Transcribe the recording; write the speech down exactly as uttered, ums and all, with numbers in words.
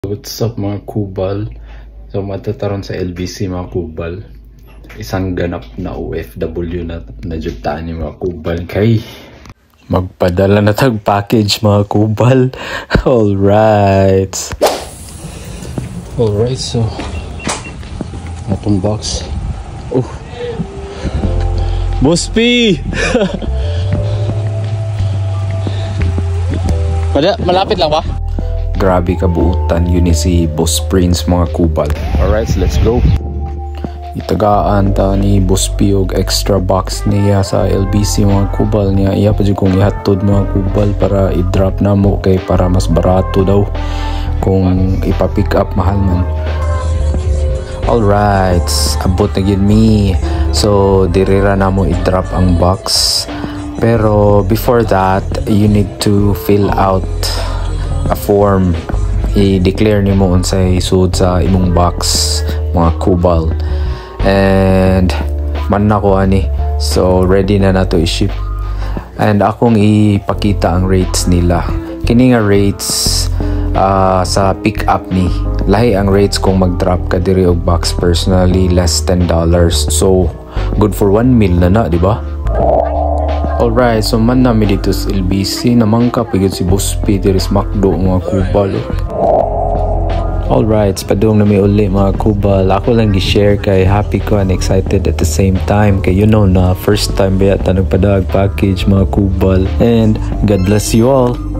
What's up mga kubal? So matataron sa L B C mga kubal. Isang ganap na O F W na najutaan ni mga kubal kay magpadala na tag package mga kubal. Alright. Alright, so atong box. Oh, Boss P! Pada, malapit lang ba? Grabe kabuutan yun ni si Boss Prince mga kubal. Alright, so let's go. Itagaan ta ni Boss P og extra box niya sa L B C mga kubal niya. Iya pa dyan kung ihatod mga kubal para i-drop na mo kay para mas barato daw kung ipa-pick up mahal man. Alright, abot na yun mi. So dirira na mo i-drop ang box. Pero before that, you need to fill out a form. I-declare ni mo unsay suod sa imong box mga kubal. And man na ko ani, so ready na na to i-ship. And akong ipakita ang rates nila. Kini nga rates uh, sa pick up ni lahi ang rates kung mag-drop ka diri og box personally less ten dollars. So good for one meal na na, di ba? Alright, so man namin dito sa L B C naman ka pagod si Boss P diri sa Macdo mga kubal. Alright, padung na may uli mga kubal. Ako lang gi-share kay happy ko and excited at the same time kay you know na first time ba yata nagpadag package mga kubal. And God bless you all.